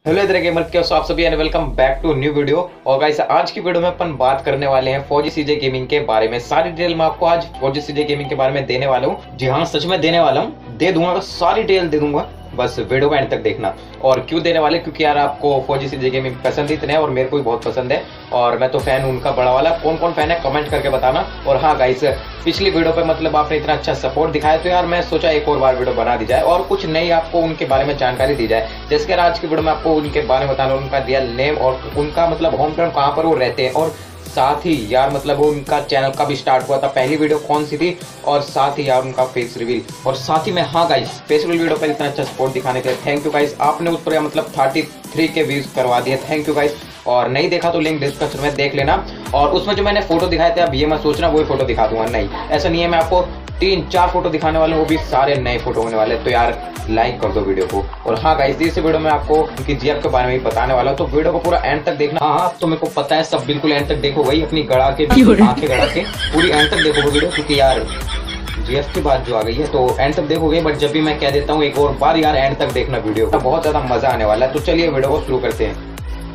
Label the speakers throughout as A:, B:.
A: Hello इधर gamer के आप सभी and welcome back to new video. और गाइस आज की वीडियो में अपन बात करने वाले हैं फौजी सीजे गेमिंग के बारे में। सारी डिटेल मैं आपको आज फौजी सीजे गेमिंग के बारे में देने वाला हूं। जी हाँ, सच में देने वाला हूं, दे दूंगा, सारी डिटेल दे दूंगा, बस वीडियो का एंड तक देखना। और क्यों देने वाले, क्योंकि यार आपको फौजी सीजे गेमिंग पसंद इतने हैं और मेरे को भी बहुत पसंद है और मैं तो फैन हूं उनका बड़ा वाला। कौन कौन फैन है कमेंट करके बताना। और हाँ गाइस, पिछली वीडियो पे मतलब आपने इतना अच्छा सपोर्ट दिखाया तो यार मैं सोचा एक और बार वीडियो बना दी जाए और कुछ नई आपको उनके बारे में जानकारी दी जाए। जैसे कि आज की वीडियो में आपको उनके बारे में बताना, उनका रियल नेम और उनका मतलब होम टाउन कहाँ पर वो रहते हैं, और साथ ही यार मतलब उनका चैनल कब स्टार्ट हुआ था, पहली वीडियो कौन सी थी, और साथ ही यार उनका फेस रिवील। और साथ ही में हाँ गाइस, फेस रिवील वीडियो पर इतना अच्छा सपोर्ट दिखाने के लिए थैंक यू गाइस। आपने उस पर मतलब 33 के व्यूज करवा दिए, थैंक यू गाइस। और नहीं देखा तो लिंक डिस्क्रिप्शन में देख लेना। और उसमें जो मैंने फोटो दिखाए थे, अब ये मैं सोच रहा हूँ वही फोटो दिखा दूंगा, नहीं ऐसा नहीं है, मैं आपको 3-4 फोटो दिखाने वाले हूँ, वो भी सारे नए फोटो होने वाले। तो यार लाइक कर दो वीडियो को। और हाँ गाइस, इस वीडियो में आपको उनकी जीएफ के बारे में बताने वाला हूँ, तो वीडियो को पूरा एंड तक देखना। हाँ तो मेरे को पता है सब बिल्कुल एंड तक देखो, वही अपनी गड़ा के आंखें गड़ा के पूरी एंड तक देखो वीडियो, क्योंकि यार जीएफ की बात जो आ गई है तो एंड तक देखोगे। बट जब भी मैं कह देता हूँ एक और बार यार एंड तक देखना वीडियो, तो बहुत ज्यादा मजा आने वाला है। तो चलिए वीडियो को शुरू करते हैं।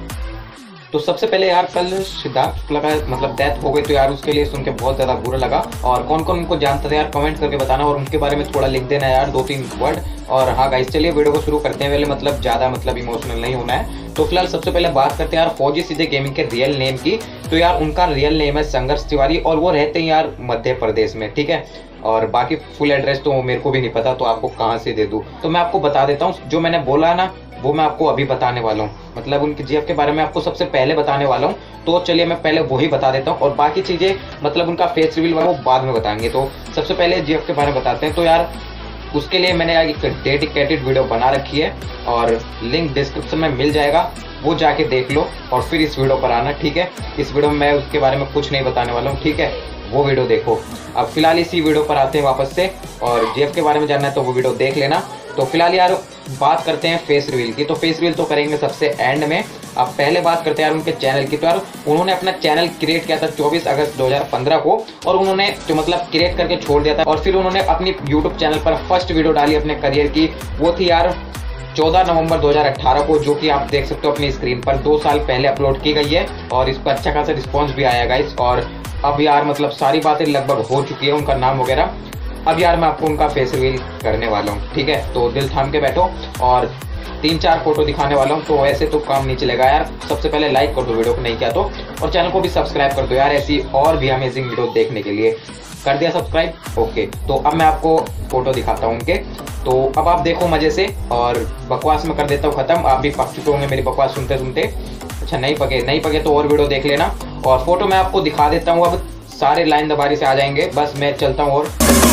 A: तो सबसे पहले यार कल सिद्धार्थ शुक्ला का मतलब डेथ हो गई, तो यार उसके लिए सुन के बहुत ज्यादा बुरा लगा। और कौन कौन उनको जानता था यार कमेंट करके बताना, और उनके बारे में थोड़ा लिख देना यार 2-3 वर्ड। और हाँ गाइस, चलिए वीडियो को शुरू करते हैं। पहले मतलब ज्यादा मतलब इमोशनल नहीं होना है। तो फिलहाल सबसे पहले बात करते हैं यार फौजी सीजे गेमिंग के रियल नेम की। तो यार उनका रियल नेम है संघर्ष तिवारी और वो रहते हैं यार मध्य प्रदेश में, ठीक है। और बाकी फुल एड्रेस तो मेरे को भी नहीं पता, तो आपको कहाँ से दे दूं, तो मैं आपको बता देता हूँ। जो मैंने बोला ना वो मैं आपको अभी बताने वाला हूँ, मतलब उनकी जीएफ के बारे में आपको सबसे पहले बताने वाला हूँ। तो चलिए मैं पहले वही बता देता हूँ, और बाकी चीजें मतलब उनका फेस रिवील वो बाद में बताएंगे। तो सबसे पहले जीएफ के बारे में बताते हैं। तो यार उसके लिए मैंने एक डेडिकेटेड वीडियो बना रखी है और लिंक डिस्क्रिप्शन में मिल जाएगा, वो जाके देख लो और फिर इस वीडियो पर आना, ठीक है। इस वीडियो में मैं उसके बारे में कुछ नहीं बताने वाला हूँ, ठीक है, वो वीडियो देखो। अब फिलहाल इसी वीडियो पर आते हैं वापस से, और जीएफ के बारे में जानना है तो वो वीडियो देख लेना। तो फिलहाल यार बात करते हैं फेस रिवील की। तो फेस रिवील तो करेंगे सबसे एंड में। अब पहले बात करते हैं यार उनके चैनल की। तो यार उन्होंने अपना चैनल क्रिएट किया था 24 अगस्त 2015 को, और उन्होंने जो मतलब क्रिएट करके छोड़ दिया था। और फिर उन्होंने अपनी यूट्यूब चैनल पर फर्स्ट वीडियो डाली अपने करियर की, वो थी यार 14 नवंबर 2018 को, जो कि आप देख सकते हो अपनी स्क्रीन पर, 2 साल पहले अपलोड की गई है। और इस पर अच्छा खासा रिस्पॉन्स भी आया गाइस। और अब यार मतलब सारी बातें लगभग हो चुकी है, उनका नाम वगैरह। अब यार मैं आपको उनका फेस रिवील करने वाला हूँ, ठीक है। तो दिल थाम के बैठो और 3-4 फोटो दिखाने वाला हूँ, तो ऐसे तो काम नहीं चलेगा यार। सबसे पहले लाइक कर दो वीडियो को नहीं किया तो, और चैनल को भी सब्सक्राइब कर दो यार, ऐसी और भी अमेजिंग वीडियो देखने के लिए। कर दिया सब्सक्राइब, ओके। तो अब मैं आपको फोटो दिखाता हूँ उनके, तो अब आप देखो मजे से। और बकवास में कर देता हूँ खत्म, आप भी पक चुके होंगे मेरी बकवास सुनते सुनते। अच्छा नहीं पके तो और वीडियो देख लेना। और फोटो मैं आपको दिखा देता हूँ, अब सारे लाइन दबारी से आ जाएंगे, बस मैं चलता हूँ। और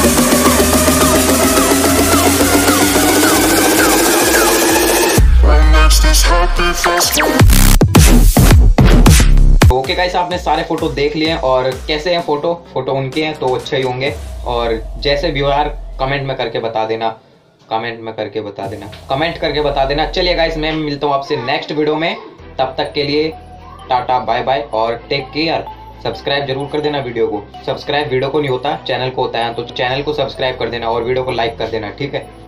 A: ओके गाइस, आपने सारे फोटो देख लिए हैं, और कैसे हैं फोटो उनके हैं तो अच्छे ही होंगे। और जैसे भी हो यार कमेंट में करके बता देना, कमेंट करके बता देना। चलिए गाइस, मैं मिलता हूँ आपसे नेक्स्ट वीडियो में, तब तक के लिए टाटा बाय बाय और टेक केयर। सब्सक्राइब जरूर कर देना वीडियो को, सब्सक्राइब वीडियो को नहीं होता चैनल को होता है, तो चैनल को सब्सक्राइब कर देना और वीडियो को लाइक कर देना, ठीक है।